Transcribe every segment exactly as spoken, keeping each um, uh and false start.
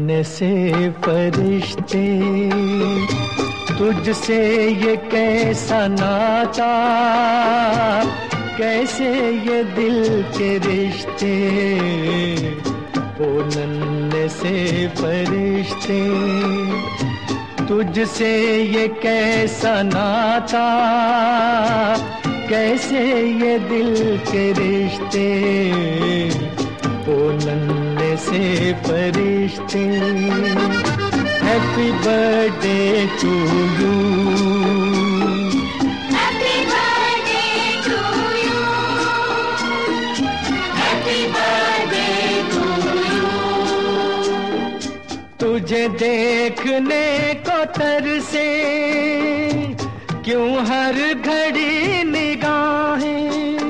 नन्हे से फरिश्ते, तुझसे ये कैसा नाता, कैसे ये दिल के रिश्ते। ओ नन्हे से फरिश्ते, तुझसे ये कैसा नाता, कैसे ये दिल के रिश्ते। ओ नन्हे से फरिश्ते, happy birthday to you, happy birthday to you, happy birthday to you. तुझे देखने को तरसे क्यों हर घड़ी निगाहें,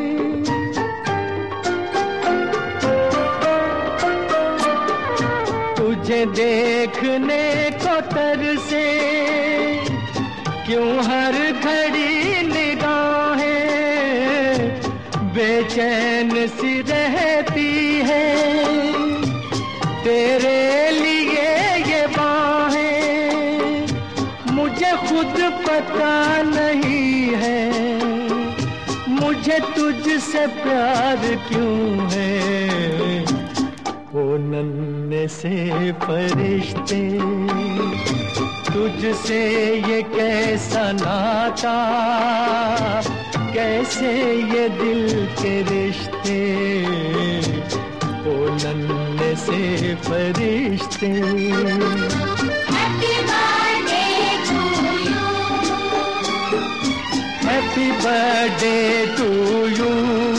तुझे देखने को तरसे क्यों हर घड़ी निगाहें। बेचैन सी रहती है तेरे लिए ये बाहें, मुझे खुद पता नहीं है मुझे तुझसे प्यार क्यों है। ओ नन्हे से फरिश्ते, तुझसे ये कैसा नाता, कैसे ये दिल के रिश्ते। ओ नन्हे से फरिश्ते, happy birthday to you, happy birthday to you.